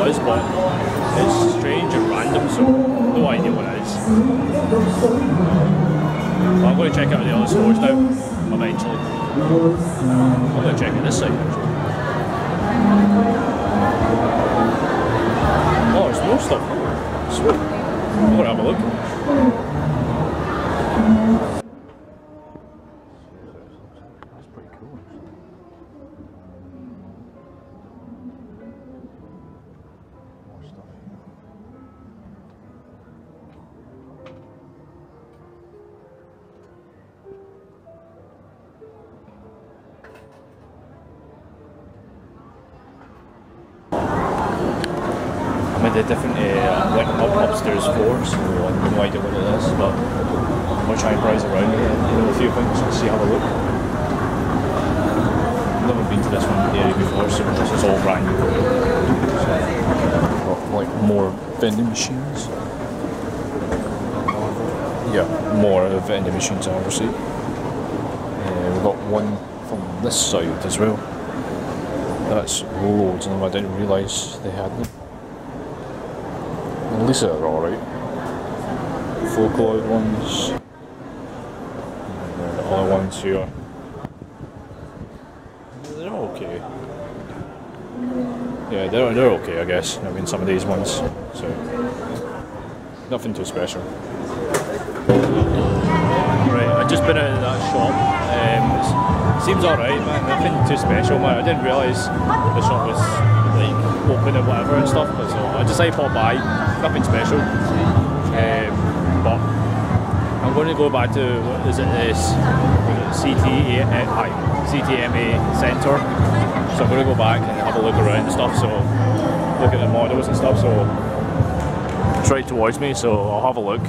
it is, but it's strange and random, so no idea what it is. But I'm going to check out the other stores now, eventually. I'm going to check out this side actually. Oh, there's more stuff. Sweet. I'm going to have a look. That's pretty cool. More stuff here. I'm at the different like upstairs floors, so I have no idea what it is, but I'm going to try and browse around a few things and see, have a look. I've never been to this one area before, so this is all brand new. So, got like more vending machines. Yeah, more vending machines obviously. We've got one from this side as well. That's loads, and I didn't realise they had them. At least they're alright. Vocaloid ones. And the other ones here. They're okay. Yeah, they're okay, I guess. I mean, some of these ones. So, nothing too special. Right, I've just been out of that shop. It seems alright, man. Nothing too special, man. I didn't realise the shop was like open and whatever and stuff, but so I decided to pop by. Nothing special. But I'm going to go back to, what is it, this CTMA Centre. So I'm going to go back and have a look around and stuff, so look at the models and stuff, so it's right towards me, so I'll have a look.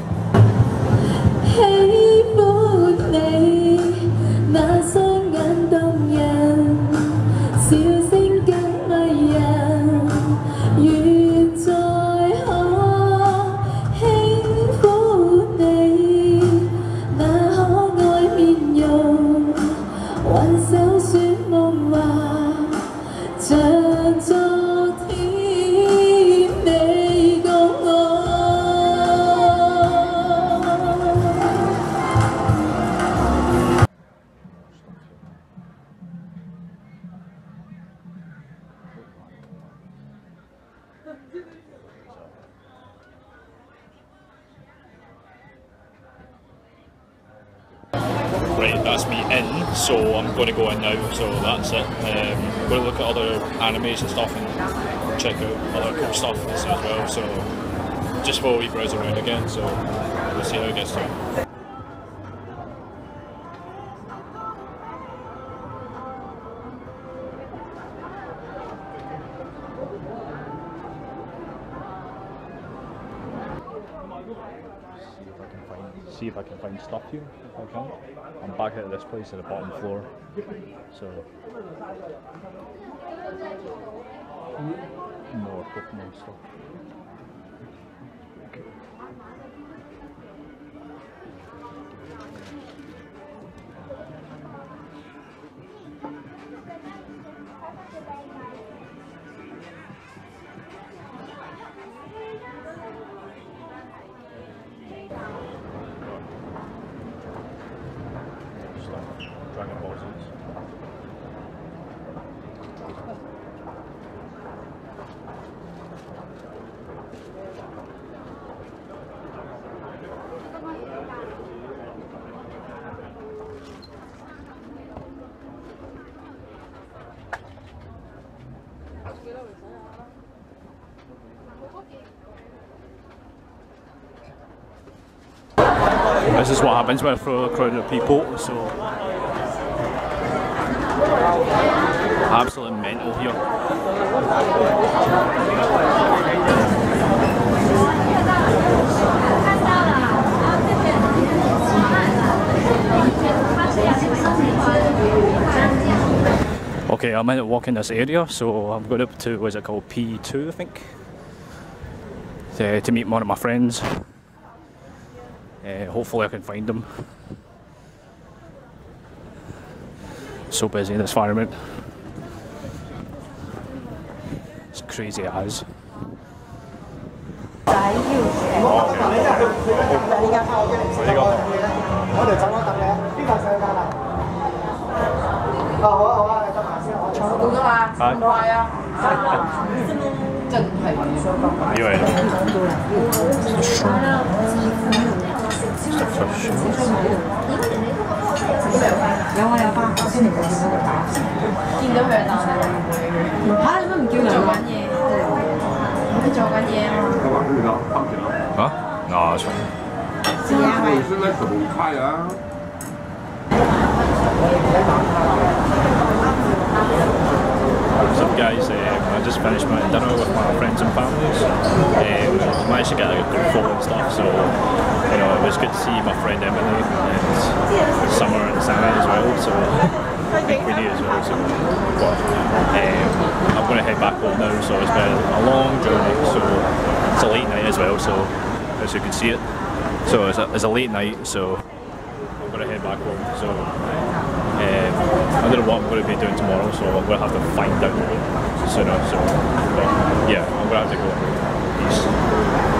Right, that's me in, so I'm going to go in now, so that's it. I'm going to look at other animes and stuff and check out other cool stuff as well, so just while we browse around again, so we'll see how it gets to. See if I can find stuff here, if I can. I'm back at this place at the bottom floor, so more Pokemon stuff. Dragon Ball Z's. This is what happens when I throw a crowd of people, so absolutely mental here. Okay, I'm meant to walk in this area, so I'm going up to, what's it called, P2 I think, to meet one of my friends. Hopefully I can find them. So busy in this environment. It's crazy as. 哦，OK。 依家翻我機嚟先。 呢個我哋走啦，等你。邊個上間啊？好啊好啊，你得埋先，我坐到㗎啦，咁快啊！真係以為有啊有翻，我先嚟見到佢打。見到佢但係嚇你都唔叫人做緊嘢，佢做緊嘢啊嘛。 啊？拿出。 我现在手开啊。 So guys, I just finished my dinner with my friends and families. Managed to get like a good photo and stuff, so you know it was good to see my friend Emily and Summer and Sammy as well. So I think Queenie as well. So, but I'm going to head back home now. So it's been a long journey. So it's a late night as well. So as you can see it, so it's a late night. So I'm going to head back home. So. I don't know what I'm going to be doing tomorrow, so I'm going to have to find out sooner. So, but yeah, I'm going to have to go. Peace.